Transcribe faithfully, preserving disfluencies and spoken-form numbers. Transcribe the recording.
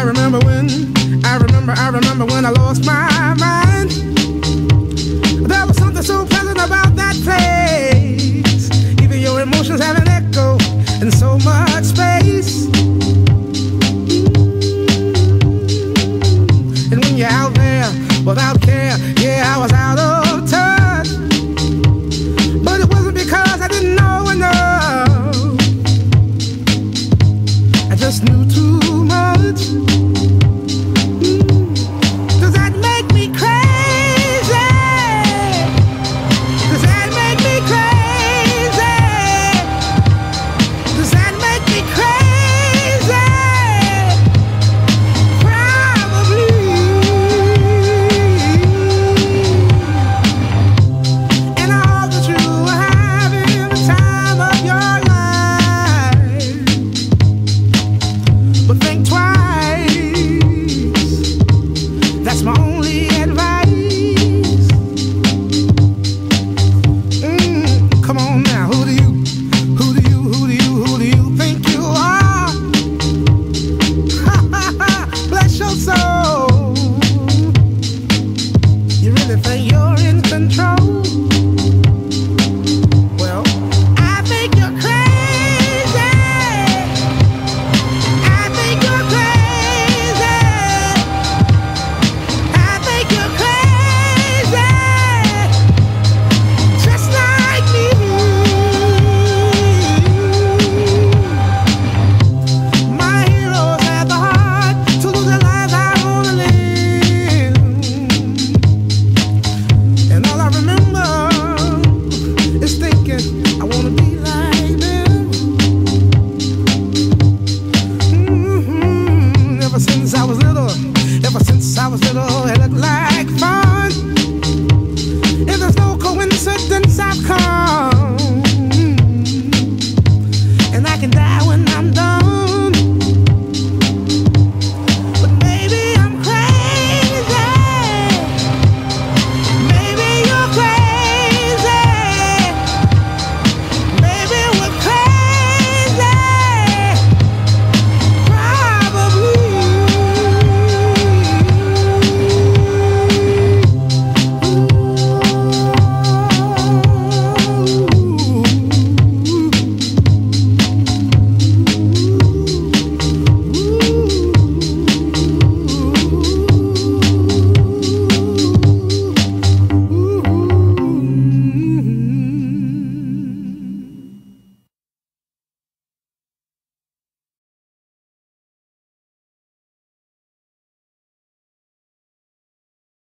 remember when, I remember, I remember when I lost my mind. There was something so pleasant about that place. Even your emotions have an echo in so much space. And when you're out there without care, yeah, I was out of touch. But it wasn't because I didn't know enough. I just knew